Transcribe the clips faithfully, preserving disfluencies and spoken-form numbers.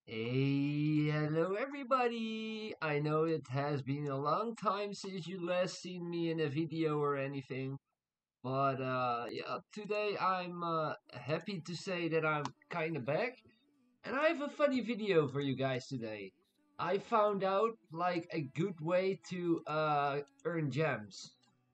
Hey, hello everybody! I know it has been a long time since you last seen me in a video or anything, but uh, yeah, today I'm uh, happy to say that I'm kinda back, and I have a funny video for you guys today. I found out like a good way to uh, earn gems.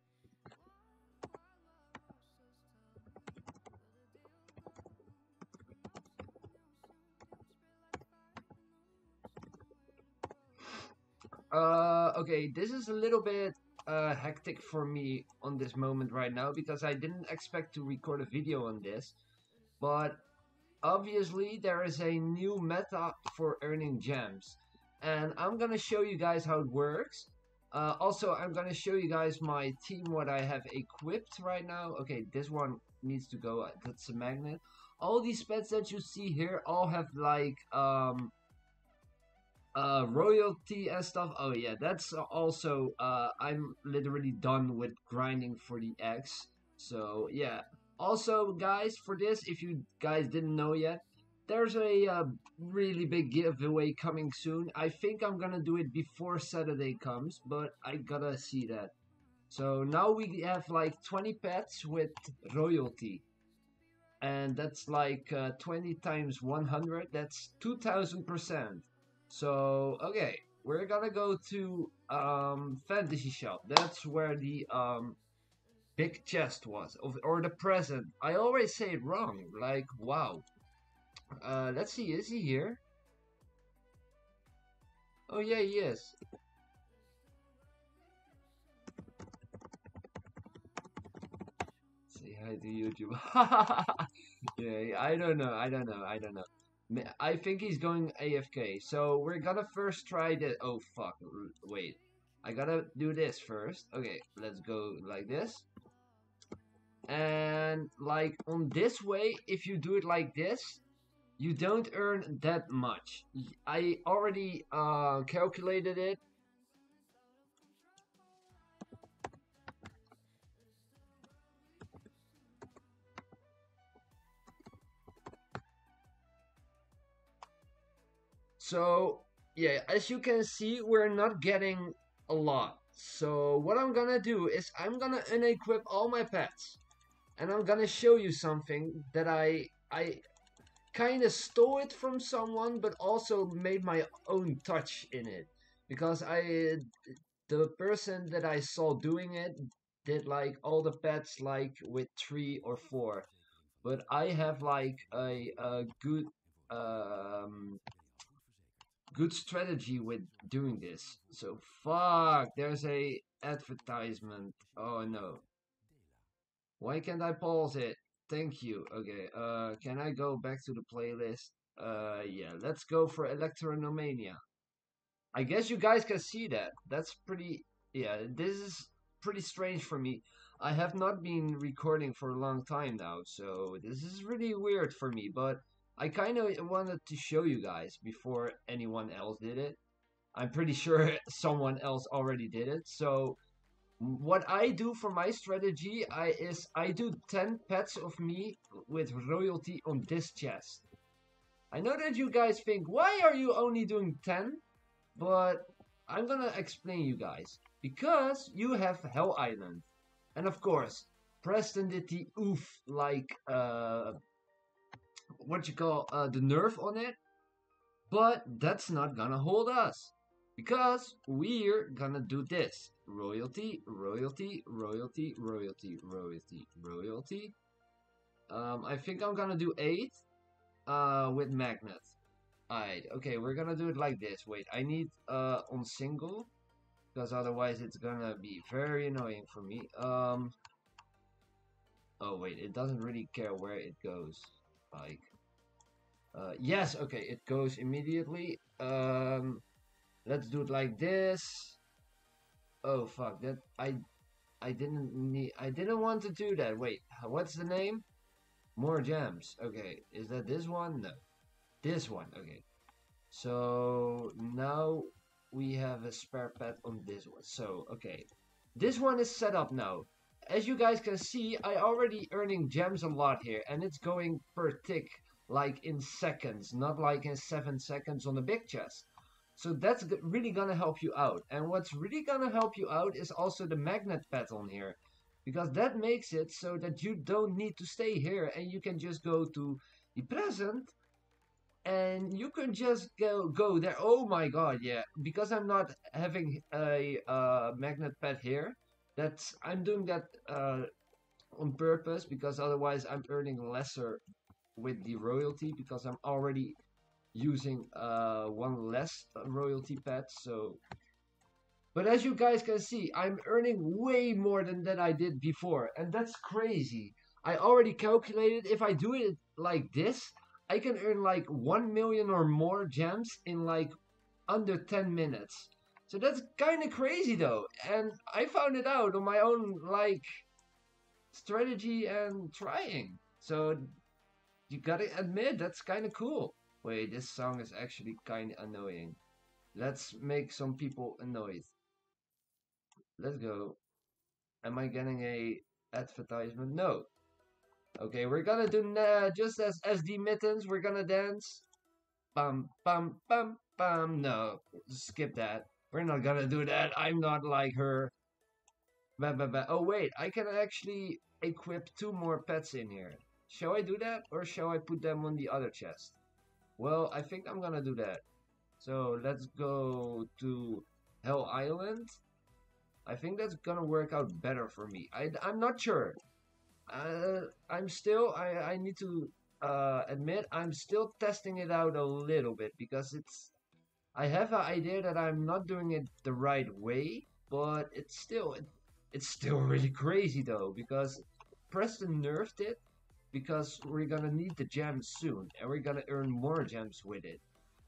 Uh, okay, this is a little bit uh, hectic for me on this moment right now because I didn't expect to record a video on this. But obviously, there is a new meta for earning gems, and I'm gonna show you guys how it works. Uh, also, I'm gonna show you guys my team, what I have equipped right now. Okay, this one needs to go. That's a magnet. All these pets that you see here all have like um uh royalty and stuff. Oh yeah, that's also uh I'm literally done with grinding for the X. So yeah, also guys, for this, if you guys didn't know yet, there's a uh, really big giveaway coming soon. I think I'm gonna do it before Saturday comes, but I gotta see that. So now we have like twenty pets with royalty, and that's like uh, twenty times one hundred, that's two thousand percent. So okay, we're gonna go to um fantasy shop. That's where the um big chest was, of- or the present. I always say it wrong, like wow. Uh let's see, is he here? Oh yeah, he is. Say hi to YouTube. Yeah, I don't know, I don't know, I don't know. Ma- I think he's going A F K. So we're gonna first try the. Oh fuck! r- Wait, I gotta do this first. Okay, let's go like this. And like on this way, if you do it like this, you don't earn that much. Y- I already uh calculated it. So yeah, as you can see, we're not getting a lot. So what I'm gonna do is I'm gonna unequip all my pets, and I'm gonna show you something that I I kind of stole it from someone, but also made my own touch in it, because I the person that I saw doing it did like all the pets like with three or four, but I have like a, a good um good strategy with doing this. So fuck, there's a advertisement. Oh no. Why can't I pause it? Thank you. Okay, uh, can I go back to the playlist? Uh, yeah, let's go for Electronomania. I guess you guys can see that. That's pretty, yeah, this is pretty strange for me. I have not been recording for a long time now, so this is really weird for me, but I kind of wanted to show you guys before anyone else did it. I'm pretty sure someone else already did it, so what I do for my strategy I is I do ten pets of me with royalty on this chest. I know that you guys think, why are you only doing ten? But I'm gonna explain you guys. Because you have Hell Island. And of course, Preston did the oof like uh what you call uh the nerf on it. But that's not gonna hold us. Because we're gonna do this. Royalty, royalty, royalty, royalty, royalty, royalty. Um, I think I'm gonna do eight uh, with magnets. Alright, okay, we're gonna do it like this. Wait, I need uh, on single, because otherwise it's gonna be very annoying for me. Um, oh wait, it doesn't really care where it goes. Like, uh, yes, okay, it goes immediately. Um, let's do it like this. Oh fuck, that I I didn't need I didn't want to do that. Wait, what's the name? More gems. Okay, is that this one? No. This one. Okay. So now we have a spare pet on this one. So, okay. This one is set up now. As you guys can see, I already earning gems a lot here, and it's going per tick. like in seconds, not like in seven seconds on the big chest. So that's really gonna help you out. And what's really gonna help you out is also the magnet pet on here. Because that makes it so that you don't need to stay here and you can just go to the present and you can just go go there. Oh my god, yeah. Because I'm not having a uh, magnet pet here, that's I'm doing that uh, on purpose because otherwise I'm earning lesser with the royalty because I'm already using uh, one less royalty pet. So, but as you guys can see, I'm earning way more than that I did before, and that's crazy. I already calculated if I do it like this, I can earn like one million or more gems in like under ten minutes. So that's kind of crazy though, and I found it out on my own like strategy and trying. So you gotta admit that's kind of cool. Wait, this song is actually kind of annoying. Let's make some people annoyed. Let's go. Am I getting a advertisement? No. Okay, we're gonna do uh, just as S D Mittens. We're gonna dance. Bum bum bum bum. No, skip that. We're not gonna do that. I'm not like her. Bah, bah, bah. Oh wait, I can actually equip two more pets in here. Shall I do that or shall I put them on the other chest? Well, I think I'm gonna do that. So let's go to Hell Island. I think that's gonna work out better for me. I, I'm not sure. Uh, I'm still, I, I need to uh, admit, I'm still testing it out a little bit because it's, I have an idea that I'm not doing it the right way, but it's still, it, it's still really crazy though because Preston nerfed it because we're gonna need the gems soon and we're gonna earn more gems with it.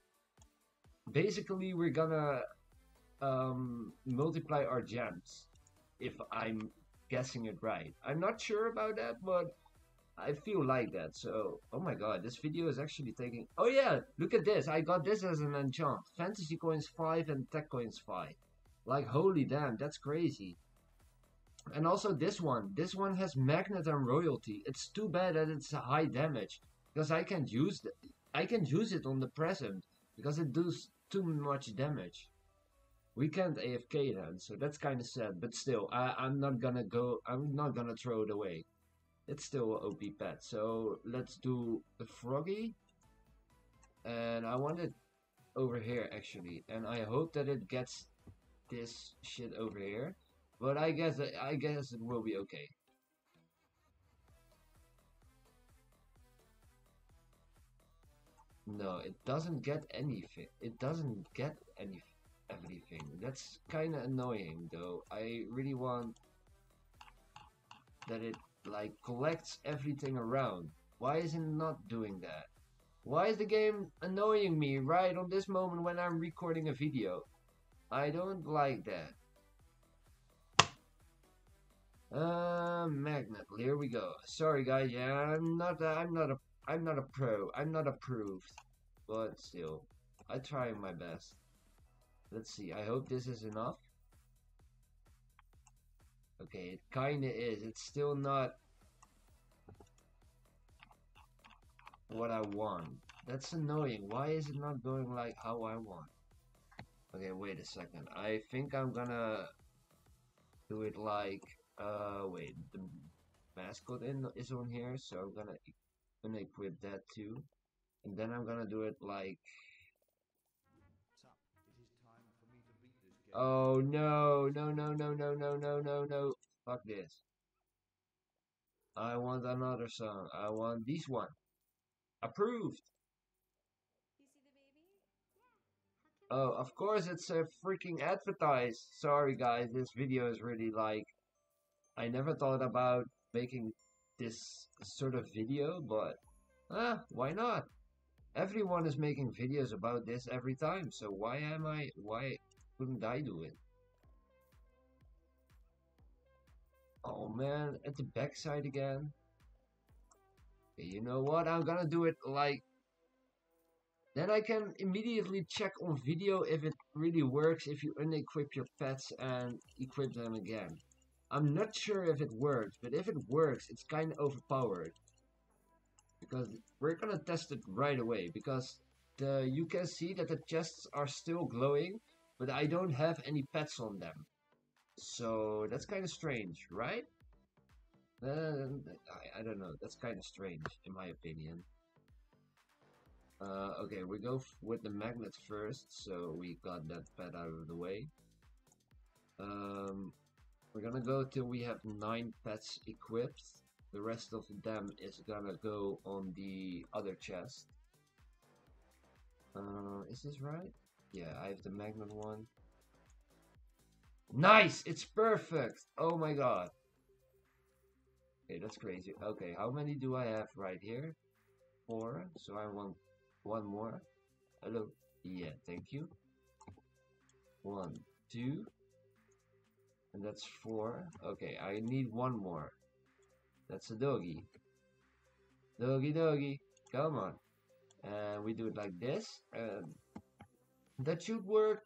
Basically, we're gonna um, multiply our gems, if I'm guessing it right. I'm not sure about that, but I feel like that. So, oh my god, this video is actually taking... Oh yeah, look at this. I got this as an enchant. Fantasy coins five and tech coins five. Like, holy damn, that's crazy. And also this one. This one has magnet and royalty. It's too bad that it's a high damage. Because I can't use it. I can use it on the present. Because it does too much damage. We can't A F K then, so that's kind of sad. But still, I, I'm not gonna go. I'm not gonna throw it away. It's still an O P pet. So let's do the froggy, and I want it over here actually, and I hope that it gets this shit over here. But I guess I guess it will be okay. No, it doesn't get anything. It doesn't get anything. Everything. That's kind of annoying though. I really want that it like collects everything around. Why is it not doing that? Why is the game annoying me right on this moment when I'm recording a video? I don't like that. Uh, magnet. Here we go. Sorry guys. Yeah, I'm not. A, I'm not a. I'm not a pro. I'm not approved. But still, I try my best. Let's see, I hope this is enough. Okay, it kinda is. It's still not what I want. That's annoying. Why is it not going like how I want? Okay, wait a second. I think I'm gonna do it like, uh, wait, the mascot in, is on here, so I'm gonna, gonna equip that too. And then I'm gonna do it like, oh no, no, no, no, no, no, no, no, no. Fuck this. I want another song. I want this one. Approved. Oh, of course it's a freaking advertised. Sorry guys, this video is really like... I never thought about making this sort of video, but... Ah, why not? Everyone is making videos about this every time, so why am I... Why... Couldn't I do it? Oh man, at the backside again. Okay, you know what? I'm gonna do it like... Then I can immediately check on video if it really works if you unequip your pets and equip them again. I'm not sure if it works, but if it works, it's kinda overpowered. because we're gonna test it right away, because the you can see that the chests are still glowing, but I don't have any pets on them. So that's kind of strange, right? Uh, I, I don't know. That's kind of strange, in my opinion. Uh, okay, we go f with the magnet first, so we got that pet out of the way. Um, we're gonna go till we have nine pets equipped. The rest of them is gonna go on the other chest. Uh, is this right? Yeah, I have the magnet one. Nice! It's perfect! Oh my god. Okay, that's crazy. Okay, how many do I have right here? Four. So I want one more. Hello. Yeah, thank you. One, two. And that's four. Okay, I need one more. That's a doggy. Doggy, doggy. Come on. And we do it like this. And that should work.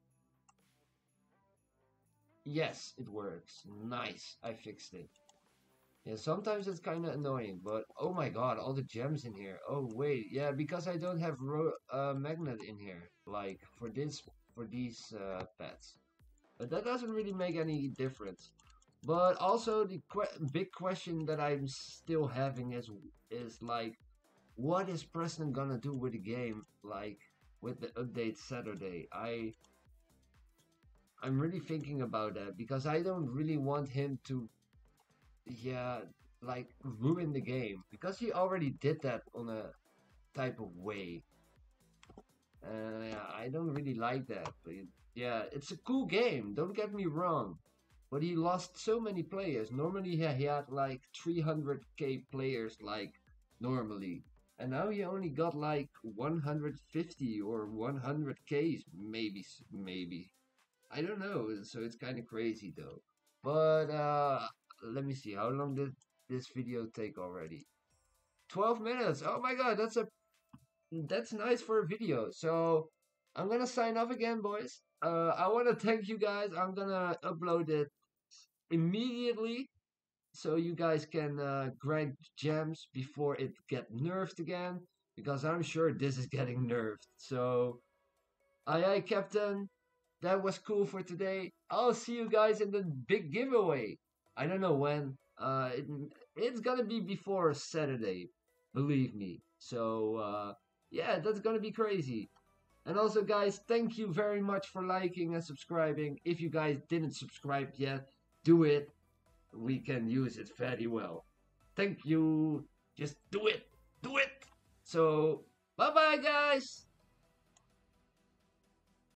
Yes, it works. Nice. I fixed it. Yeah, sometimes it's kind of annoying, but oh my god, all the gems in here. Oh wait, yeah, because I don't have ro uh, magnet in here, like for this for these uh, pets. But that doesn't really make any difference. But also the que big question that I'm still having is is like, what is Preston gonna do with the game, like with the update Saturday? I I'm really thinking about that because I don't really want him to, yeah, like ruin the game because he already did that on a type of way. Uh, yeah, I don't really like that. But it- yeah, it's a cool game. Don't get me wrong. But he lost so many players. Normally he he had like three hundred k players like normally. And now he only got like one hundred fifty or one hundred k's maybe s- maybe. I don't know. So it's kind of crazy though. But uh let me see. How long did this video take already? twelve minutes. Oh my god, that's a that's nice for a video. So I'm gonna sign off again, boys. Uh, I want to thank you guys. I'm gonna upload it immediately so you guys can uh, grind gems before it get nerfed again, because I'm sure this is getting nerfed. So aye aye Captain, that was cool for today. I'll see you guys in the big giveaway. I don't know when. Uh, it, it's gonna be before Saturday, believe me. So uh, yeah, that's gonna be crazy. And also, guys, thank you very much for liking and subscribing. If you guys didn't subscribe yet, do it. We can use it very well. Thank you. Just do it. Do it. So, bye bye, guys.